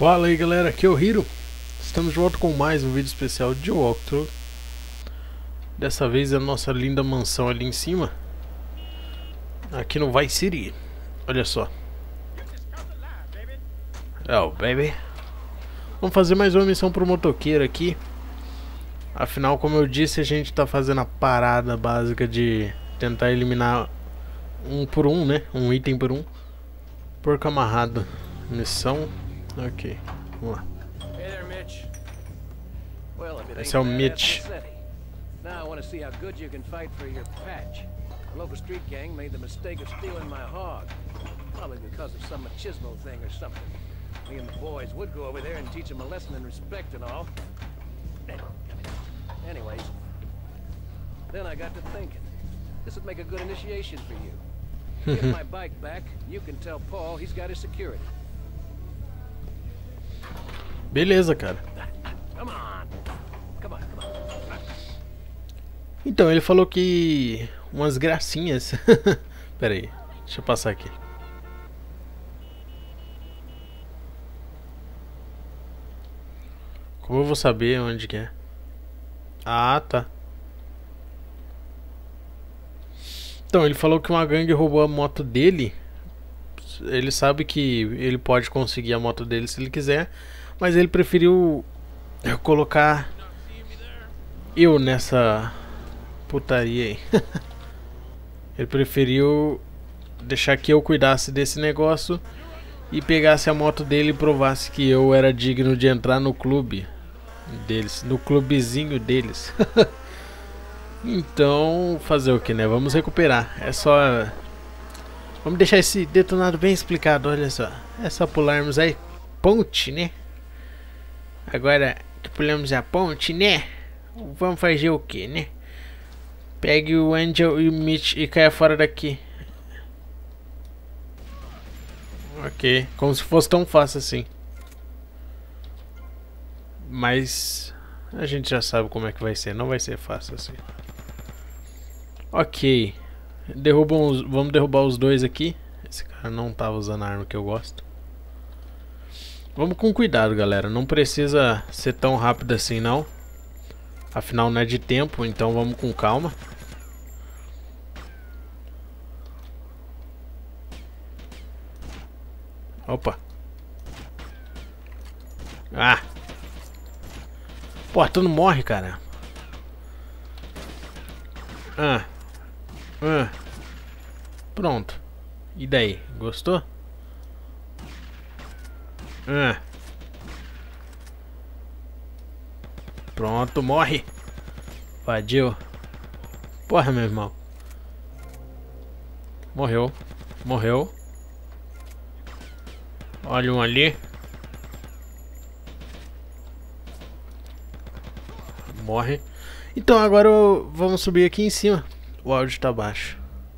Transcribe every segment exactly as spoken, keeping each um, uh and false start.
Fala aí galera, aqui é o Hiro. Estamos de volta com mais um vídeo especial de walkthrough. Dessa vez é a nossa linda mansão ali em cima, aqui no Vice City. Olha só. Oh baby. Vamos fazer mais uma missão pro motoqueiro aqui. Afinal, como eu disse, a gente tá fazendo a parada básica de tentar eliminar um por um, né? Um item por um. Porco amarrado. Missão. Ok, vamos lá. Esse é o Mitch. Now I want to see how good you can fight for your patch. The local street gang made the mistake of stealing my hog. Probably because of some machismo thing or something. Me and the boys would go over there and teach them a lesson in respect and all. Anyways, then I got to thinking. This would make a good initiation for you. Get my bike back, you can tell Paul he's got his security. Beleza, cara. Come on. Come on, come on. Então, ele falou que umas gracinhas. Pera aí, deixa eu passar aqui. Como eu vou saber onde que é? Ah, tá. Então, ele falou que uma gangue roubou a moto dele. Ele sabe que ele pode conseguir a moto dele se ele quiser, mas ele preferiu colocar eu nessa putaria aí. Ele preferiu deixar que eu cuidasse desse negócio e pegasse a moto dele e provasse que eu era digno de entrar no clube deles, no clubezinho deles. Então, fazer o que, né? Vamos recuperar. É só... Vamos deixar esse detonado bem explicado, olha só. É só pularmos aí ponte, né? Agora que pulamos a ponte, né? Vamos fazer o que, né? Pegue o Angel e o Mitch e caia fora daqui. Ok, como se fosse tão fácil assim. Mas a gente já sabe como é que vai ser, não vai ser fácil assim. Ok, derrubam os, vamos derrubar os dois aqui. Esse cara não tava usando a arma que eu gosto. Vamos com cuidado, galera, não precisa ser tão rápido assim não. Afinal não é de tempo, então vamos com calma. Opa. Ah. Pô, tu não morre, cara. Ah. Ah. Pronto. E daí? Gostou? Ah. Pronto, morre. Invadiu. Porra, meu irmão. Morreu. Morreu. Olha um ali. Morre. Então agora vamos subir aqui em cima. O áudio tá baixo.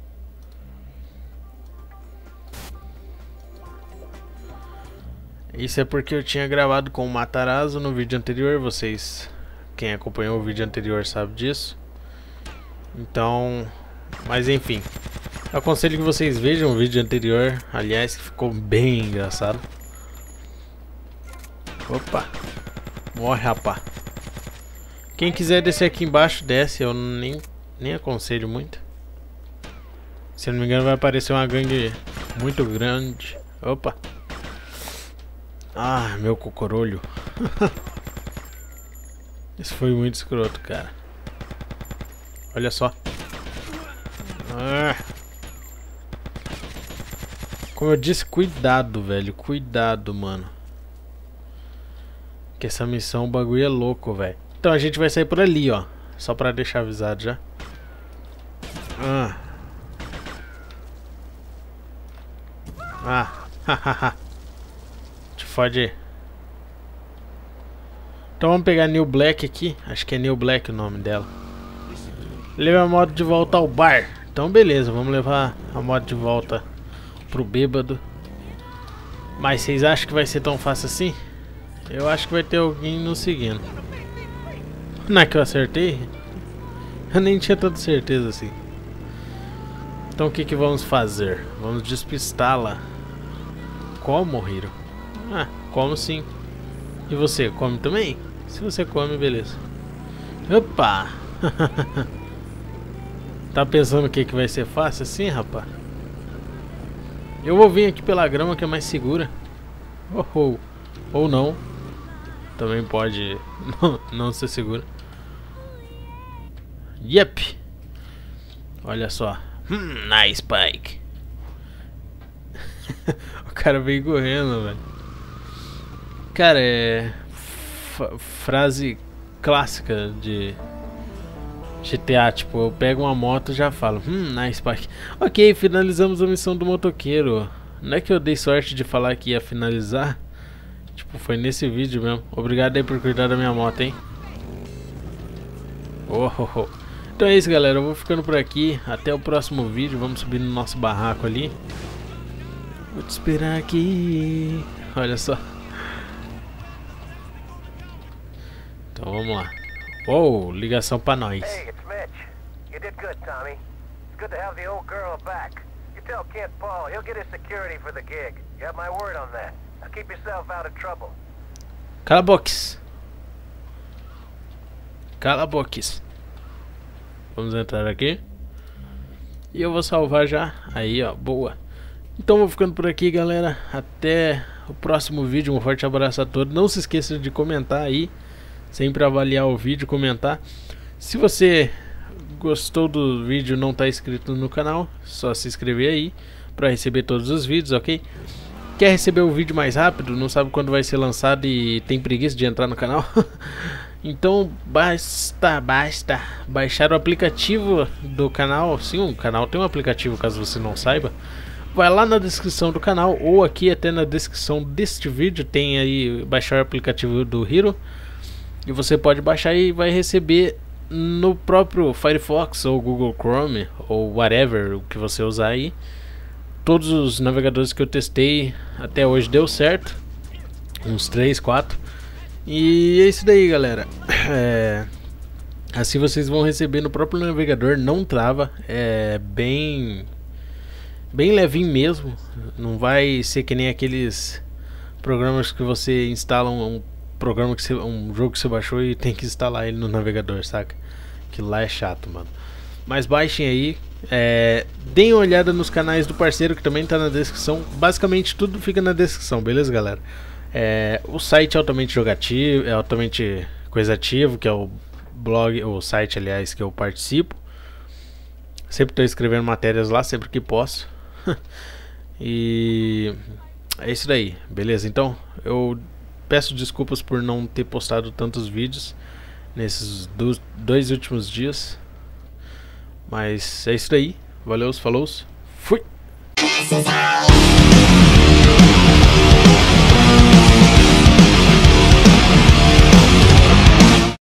Isso é porque eu tinha gravado com o Matarazzo no vídeo anterior. Vocês, quem acompanhou o vídeo anterior sabe disso. Então, mas enfim, eu aconselho que vocês vejam o vídeo anterior. Aliás, que ficou bem engraçado. Opa. Morre, rapá. Quem quiser descer aqui embaixo, desce. Eu nem, nem aconselho muito. Se não me engano vai aparecer uma gangue muito grande. Opa. Ah, meu cocorolho. Isso foi muito escroto, cara. Olha só. Ah. Como eu disse, cuidado, velho. Cuidado, mano. Que essa missão, o bagulho é louco, velho. Então a gente vai sair por ali, ó. Só pra deixar avisado já. Ah. Ah. Hahaha. Te fode aí. Então vamos pegar New Black aqui. Acho que é New Black o nome dela. Leva a moto de volta ao bar. Então beleza, vamos levar a moto de volta pro bêbado. Mas vocês acham que vai ser tão fácil assim? Eu acho que vai ter alguém nos seguindo. Não é que eu acertei? Eu nem tinha tanta certeza assim. Então o que que vamos fazer? Vamos despistá-la. Como, Hiro? Ah, como sim. E você, come também? Se você come, beleza. Opa! Tá pensando o que, que vai ser fácil assim, rapaz? Eu vou vir aqui pela grama que é mais segura. Oh, oh. Ou não. Também pode não, não ser segura. Yep. Olha só. Hum, nice Spike. O cara veio correndo, velho. Cara, é... F frase clássica de G T A, tipo, eu pego uma moto e já falo, hum, nice Spike. Ok, finalizamos a missão do motoqueiro. Não é que eu dei sorte de falar que ia finalizar? Tipo, foi nesse vídeo mesmo. Obrigado aí por cuidar da minha moto, hein? Oh, oh, oh. Então é isso, galera. Eu vou ficando por aqui. Até o próximo vídeo. Vamos subir no nosso barraco ali. Vou te esperar aqui. Olha só. Então vamos lá. Oh, ligação pra nós. Hey, it's Mitch. You did good, Tommy. It's good to have the old girl back. You tell Kent Paul he'll get his security for the gig. You have my word on that. Now keep yourself out of trouble. Cala a box. Cala a box. Vamos entrar aqui. E eu vou salvar já. Aí, ó, boa. Então vou ficando por aqui, galera. Até o próximo vídeo. Um forte abraço a todos. Não se esqueça de comentar aí. Sempre avaliar o vídeo, comentar. Se você gostou do vídeo e não está inscrito no canal, só se inscrever aí para receber todos os vídeos, ok? Quer receber o vídeo mais rápido, não sabe quando vai ser lançado e tem preguiça de entrar no canal? Então basta, basta baixar o aplicativo do canal. Sim, o canal tem um aplicativo, caso você não saiba. Vai lá na descrição do canal ou aqui até na descrição deste vídeo tem aí baixar o aplicativo do Hero. E você pode baixar e vai receber no próprio Firefox ou Google Chrome ou whatever que você usar aí. Todos os navegadores que eu testei até hoje deu certo. Uns três, quatro. E é isso daí, galera. É... Assim vocês vão receber no próprio navegador, não trava. É bem... Bem levinho mesmo. Não vai ser que nem aqueles programas que você instala um... programa que você, um jogo que você baixou e tem que instalar ele no navegador, saca? Que lá é chato, mano. Mas baixem aí, é, deem uma olhada nos canais do parceiro que também tá na descrição. Basicamente tudo fica na descrição, beleza, galera? É, o site é altamente jogativo, é altamente coisativo, que é o blog, o site, aliás, que eu participo. Sempre estou escrevendo matérias lá, sempre que posso. E é isso daí, beleza? Então eu peço desculpas por não ter postado tantos vídeos nesses do, dois últimos dias. Mas é isso daí. Valeu, falou, fui!